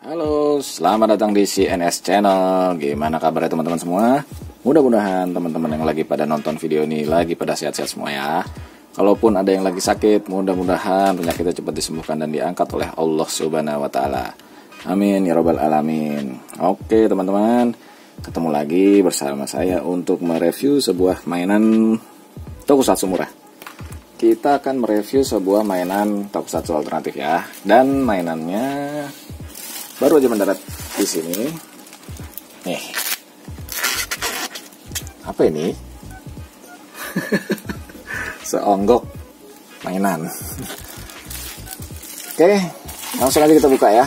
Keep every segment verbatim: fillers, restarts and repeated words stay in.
Halo, selamat datang di C N S Channel. Gimana kabarnya teman-teman semua? Mudah-mudahan teman-teman yang lagi pada nonton video ini lagi pada sehat-sehat semua ya. Kalaupun ada yang lagi sakit, mudah-mudahan penyakitnya cepat disembuhkan dan diangkat oleh Allah Subhanahu wa taala. Amin ya robbal alamin. Oke teman-teman, ketemu lagi bersama saya untuk mereview sebuah mainan tokusatsu murah. Kita akan mereview sebuah mainan tokusatsu alternatif ya. Dan mainannya baru aja mendarat di sini. Nih. Apa ini? Seonggok mainan. Oke, langsung aja kita buka ya.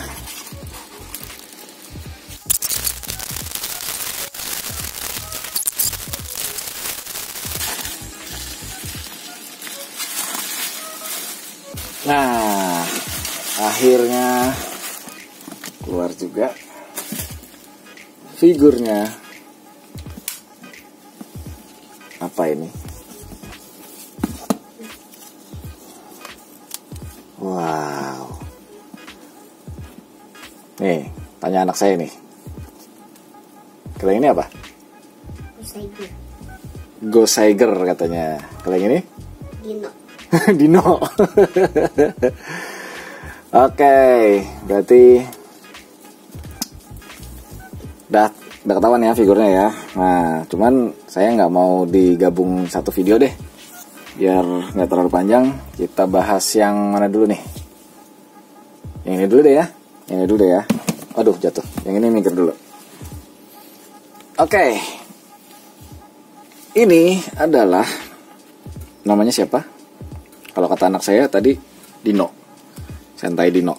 Nah, akhirnya keluar juga figurnya. Apa ini? Wow. Nih, tanya anak saya nih. Kalau ini apa? Goseiger. Goseiger katanya. Kalau yang ini? Dino. Dino. Oke, berarti Udah, udah ketahuan ya figurnya ya. Nah, cuman saya nggak mau digabung satu video deh, biar nggak terlalu panjang. Kita bahas yang mana dulu nih? Yang ini dulu deh ya. Yang ini dulu deh ya. Aduh, jatuh. Yang ini minggir dulu. Oke. Ini adalah, namanya siapa? Kalau kata anak saya tadi, Dino. Sentai Dino.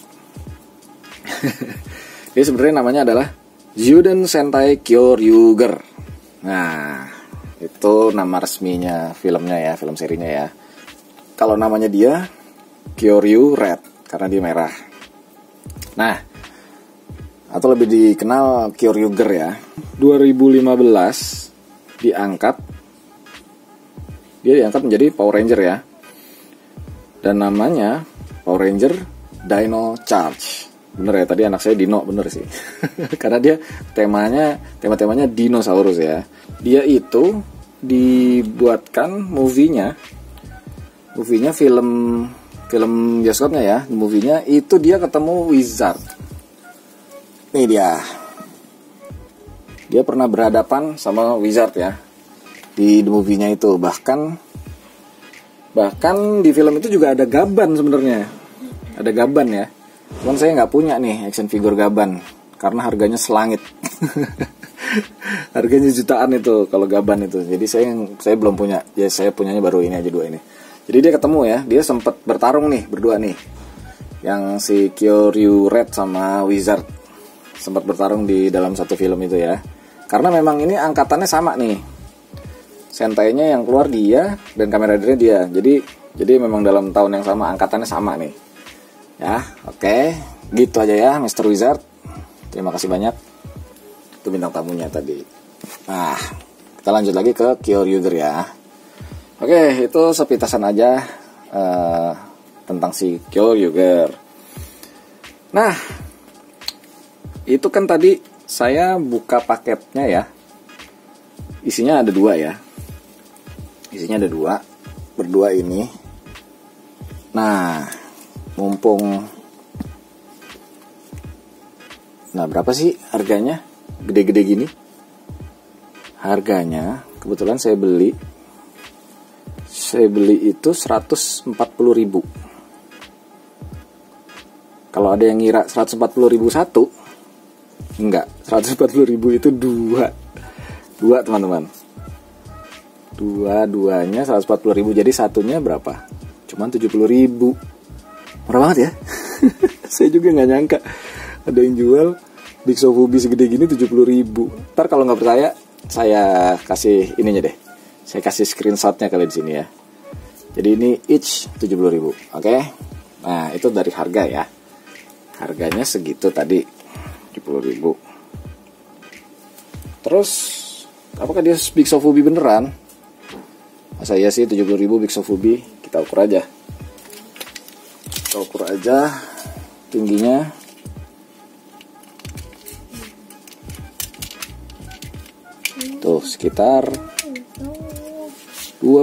Ini sebenarnya namanya adalah Juden Sentai Kyoryuger. Nah, itu nama resminya filmnya ya, film serinya ya. Kalau namanya dia Kyoryu Red karena dia merah. Nah, atau lebih dikenal Kyoryuger ya. dua ribu lima belas diangkat. Dia diangkat menjadi Power Ranger ya. Dan namanya Power Ranger Dino Charge. Bener ya, tadi anak saya Dino, bener sih. Karena dia temanya, tema-temanya dinosaurus ya. Dia itu dibuatkan movie-nya, movie-nya film film bioskopnya ya. Movie-nya itu dia ketemu Wizard. Nih dia. Dia pernah berhadapan sama Wizard ya. Di movie-nya itu bahkan bahkan di film itu juga ada Gaban sebenarnya. Ada Gaban ya. Cuman saya nggak punya nih action figure Gaban karena harganya selangit. Harganya jutaan itu kalau Gaban itu. Jadi saya saya belum punya. Ya saya punyanya baru ini aja, dua ini. Jadi dia ketemu ya, dia sempat bertarung nih berdua nih. Yang si Kyoryu Red sama Wizard sempat bertarung di dalam satu film itu ya. Karena memang ini angkatannya sama nih. Sentainya yang keluar dia dan Kamen Rider-nya dia. Jadi jadi memang dalam tahun yang sama, angkatannya sama nih. Ya, oke, okay. Gitu aja ya, mister Wizard. Terima kasih banyak. Itu bintang tamunya tadi. Nah, kita lanjut lagi ke Kyoryuger ya. Oke, okay, itu sepitasan aja uh, tentang si Kyoryuger. Nah, itu kan tadi saya buka paketnya ya. Isinya ada dua ya. Isinya ada dua, berdua ini. Nah, mumpung, nah berapa sih harganya gede-gede gini? Harganya kebetulan saya beli saya beli itu seratus empat puluh ribu. Kalau ada yang ngira seratus empat puluh ribu satu, enggak, seratus empat puluh ribu itu dua dua teman-teman, dua duanya seratus empat puluh ribu. Jadi satunya berapa? Cuman tujuh puluh ribu. Murah banget ya. Saya juga nggak nyangka ada yang jual Big Sofubi segede gini tujuh puluh ribu. Ntar kalau nggak percaya, saya kasih ininya deh. Saya kasih screenshotnya kali di sini ya. Jadi ini each tujuh puluh ribu. Oke. Okay? Nah, itu dari harga ya. Harganya segitu tadi, tujuh puluh ribu. Terus, apakah dia Big Sofubi beneran? Masa iya sih tujuh puluh ribu Big Sofubi? Kita ukur aja. Kita ukur aja tingginya. Tuh sekitar dua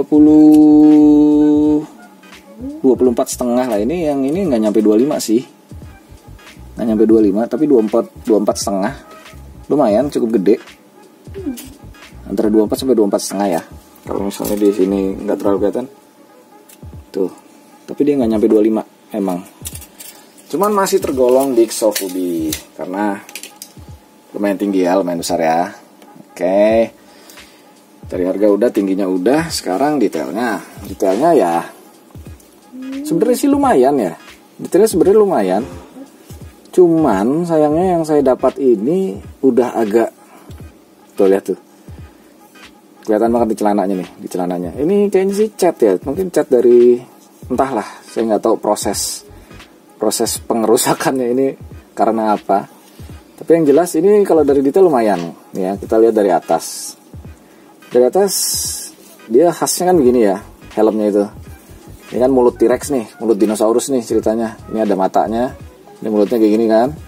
puluh dua puluh empat setengah lah. Ini yang ini nggak nyampe dua puluh lima sih, nggak nyampe dua puluh lima, tapi dua puluh empat dua puluh empat setengah. Lumayan cukup gede, antara dua puluh empat sampai dua puluh empat setengah ya. Kalau misalnya di sini nggak terlalu kelihatan tuh, tapi dia nggak nyampe dua puluh lima emang. Cuman masih tergolong big sofubi karena lumayan tinggi ya, lumayan besar ya. Oke, dari harga udah, tingginya udah. Sekarang detailnya, detailnya ya sebenarnya sih lumayan ya, detailnya sebenarnya lumayan. Cuman sayangnya yang saya dapat ini udah agak, tuh lihat tuh, kelihatan banget di celananya nih, di celananya. Ini kayaknya sih cat ya, mungkin cat dari entahlah, saya nggak tahu proses proses pengerusakannya ini karena apa. Tapi yang jelas ini kalau dari detail lumayan ya. Kita lihat dari atas, dari atas dia khasnya kan begini ya, helmnya itu. Ini kan mulut T-Rex nih, mulut dinosaurus nih ceritanya. Ini ada matanya, ini mulutnya kayak gini kan.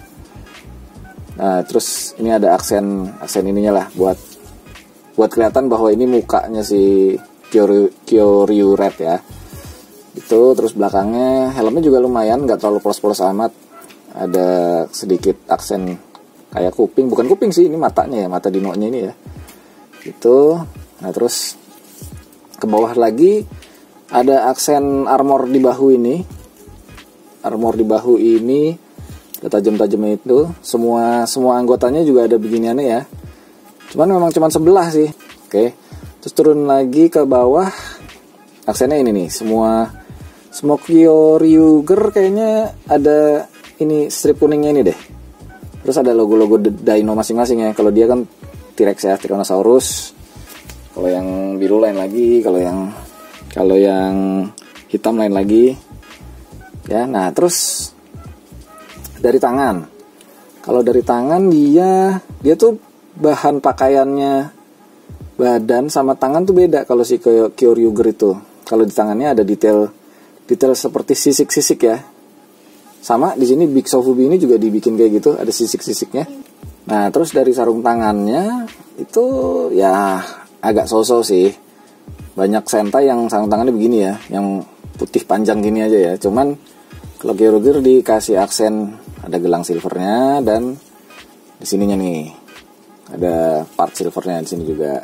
Nah terus ini ada aksen aksen ininya lah buat buat kelihatan bahwa ini mukanya si Kyoryu, Kyoryu Red ya. Itu terus belakangnya helmnya juga lumayan, nggak terlalu polos-polos amat. Ada sedikit aksen kayak kuping, bukan kuping sih, ini matanya ya, mata dinonya ini ya. Itu. Nah terus ke bawah lagi ada aksen armor di bahu ini. Armor di bahu ini ada tajam-tajamnya itu. Semua semua anggotanya juga ada beginiannya ya. Cuman memang cuman sebelah sih. Oke. Terus turun lagi ke bawah. Aksennya ini nih, semua semua Kyoryuger kayaknya ada ini strip kuningnya ini deh. Terus ada logo-logo dino masing-masing ya. Kalau dia kan T-Rex ya, Tyrannosaurus. Kalau yang biru lain lagi, kalau yang kalau yang hitam lain lagi. Ya, nah terus dari tangan. Kalau dari tangan dia dia tuh bahan pakaiannya, badan sama tangan tuh beda kalau si Kyoryuger itu. Kalau di tangannya ada detail detail seperti sisik-sisik ya. Sama di sini Big Sofubi ini juga dibikin kayak gitu, ada sisik-sisiknya. Nah, terus dari sarung tangannya itu ya agak so-so sih. Banyak Sentai yang sarung tangannya begini ya, yang putih panjang gini aja ya. Cuman kalau Kyoryuger dikasih aksen, ada gelang silvernya, dan di sininya nih ada part silvernya di sini juga.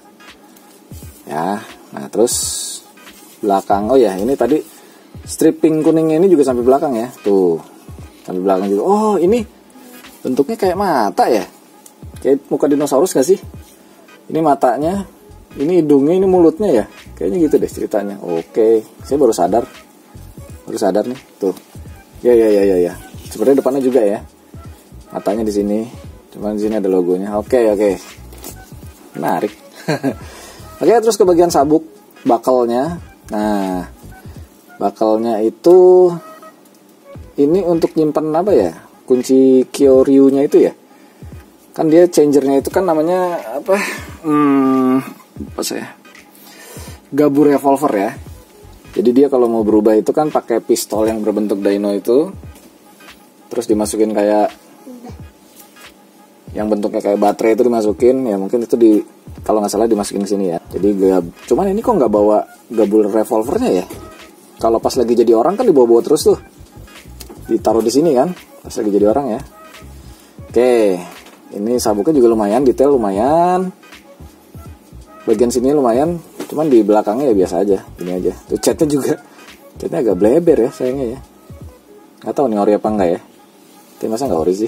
Ya, nah terus belakang, oh ya ini tadi stripping kuningnya ini juga sampai belakang ya, tuh sampai belakang juga. Oh ini bentuknya kayak mata ya, kayak muka dinosaurus gak sih? Ini matanya, ini hidungnya, ini mulutnya ya, kayaknya gitu deh ceritanya. Oke, saya baru sadar, baru sadar nih, tuh. Ya ya ya ya ya. Sebenarnya depannya juga ya, matanya di sini, cuman di sini ada logonya. Oke oke, menarik. Oke, terus ke bagian sabuk bakalnya. Nah, bakalnya itu ini untuk nyimpan apa ya? Kunci Kyoryu-nya itu ya. Kan dia changernya itu kan namanya apa? Hmm, apa saya? Gabu revolver ya. Jadi dia kalau mau berubah itu kan pakai pistol yang berbentuk dino itu. Terus dimasukin kayak yang bentuknya kayak baterai itu dimasukin, ya mungkin itu di kalau nggak salah dimasukin ke sini ya. Jadi gab, cuman ini kok nggak bawa gabul revolvernya ya? Kalau pas lagi jadi orang kan dibawa-bawa terus tuh, ditaruh di sini kan, pas lagi jadi orang ya. Oke, ini sabuknya juga lumayan, detail lumayan. Bagian sini lumayan, cuman di belakangnya ya biasa aja, gini aja. Tuh catnya juga, catnya agak bleber ya sayangnya ya. Nggak tahu nih ori apa enggak ya. Tapi masa nggak ori sih.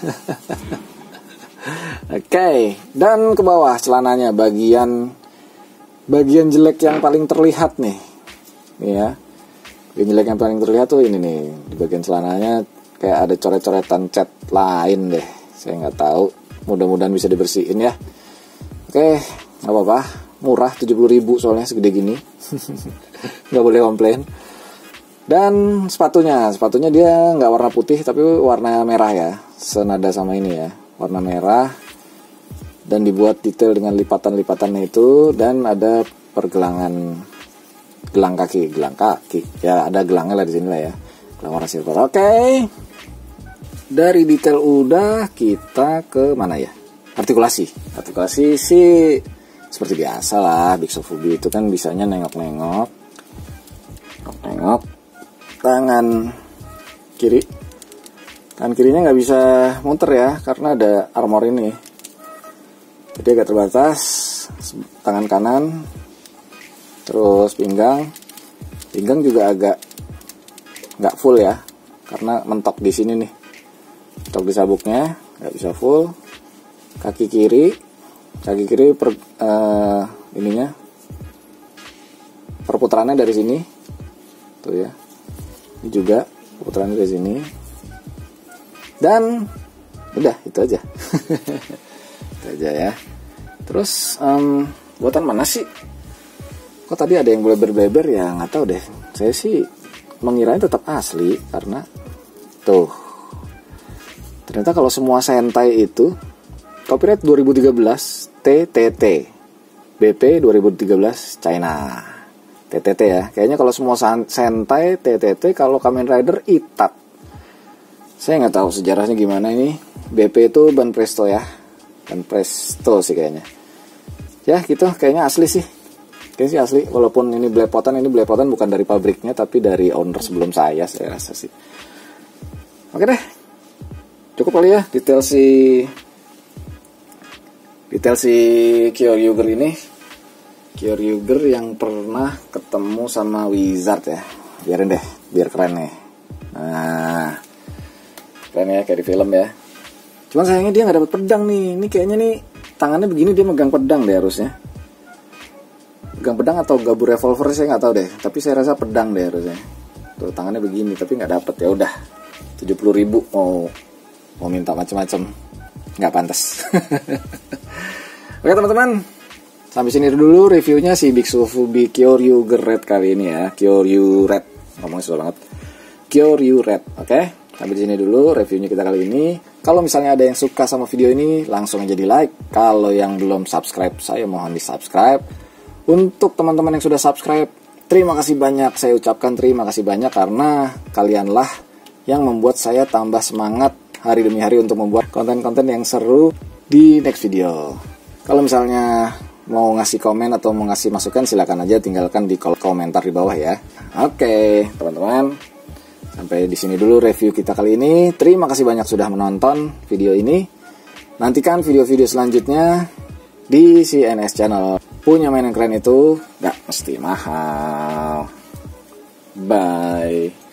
Oke, okay. Dan ke bawah celananya, bagian bagian jelek yang paling terlihat nih, nih ya. Bagian jelek yang paling terlihat tuh ini nih, di bagian celananya kayak ada coret-coretan cat lain deh. Saya nggak tahu, mudah-mudahan bisa dibersihin ya. Oke, okay. Nggak apa-apa, murah tujuh puluh ribu soalnya segede gini, nggak boleh komplain. Dan sepatunya, sepatunya dia nggak warna putih tapi warna merah ya, senada sama ini ya. Warna merah dan dibuat detail dengan lipatan-lipatannya itu, dan ada pergelangan gelang kaki, gelang kaki ya, ada gelangnya lah di sini lah ya, gelang warna silver. Oke, okay. Dari detail udah, kita ke mana ya? Artikulasi, artikulasi si seperti biasa lah, Bixofubi itu kan bisanya nengok-nengok, nengok tangan kiri, tangan kirinya nggak bisa muter ya karena ada armor ini, jadi agak terbatas. Tangan kanan, terus pinggang, pinggang juga agak nggak full ya karena mentok di sini nih, mentok di sabuknya, nggak bisa full. Kaki kiri, kaki kiri per, uh, ininya perputarannya dari sini tuh ya, ini juga perputarannya dari sini, dan udah itu aja. Itu aja ya. Terus um, buatan mana sih? Kok tadi ada yang bleber-bleber ya, nggak tahu deh. Saya sih mengiranya tetap asli karena tuh ternyata kalau semua Sentai itu copyright dua ribu tiga belas T T T, B P dua ribu tiga belas China, T T T ya. Kayaknya kalau semua Sentai T T T, kalau Kamen Rider I T A T. Saya nggak tahu sejarahnya gimana ini. B P itu Ban Presto ya, Ban Presto sih kayaknya. Ya gitu, kayaknya asli sih. Kayaknya sih asli, walaupun ini belepotan, ini belepotan bukan dari pabriknya tapi dari owner sebelum saya, saya rasa sih. Oke deh, cukup kali ya detail si detail si Kyoryuger ini. Kyoryuger yang pernah ketemu sama Wizard ya. Biarin deh, biar keren nih. Nah, keren ya kayak di film ya. Cuman sayangnya dia nggak dapat pedang nih. Ini kayaknya nih tangannya begini, dia megang pedang deh harusnya. Megang pedang atau gabur revolver saya nggak tahu deh. Tapi saya rasa pedang deh harusnya. Tuh tangannya begini, tapi nggak dapet. Ya udah, tujuh puluh ribu mau mau minta macam-macam, nggak pantas. Oke teman-teman, sampai sini dulu reviewnya si Bixofubi Kyoryuger Red kali ini ya. Kyoryu Red, ngomongnya susah banget. Kyoryu Red, oke? Sampai di sini dulu reviewnya kita kali ini. Kalau misalnya ada yang suka sama video ini, langsung aja di like. Kalau yang belum subscribe, saya mohon di subscribe. Untuk teman-teman yang sudah subscribe, terima kasih banyak. Saya ucapkan terima kasih banyak karena kalianlah yang membuat saya tambah semangat hari demi hari untuk membuat konten-konten yang seru di next video. Kalau misalnya mau ngasih komen atau mau ngasih masukan, silakan aja tinggalkan di kolom komentar di bawah ya. Oke, teman-teman. Sampai di sini dulu review kita kali ini. Terima kasih banyak sudah menonton video ini. Nantikan video-video selanjutnya di C N S Channel. Punya mainan keren itu gak mesti mahal. Bye.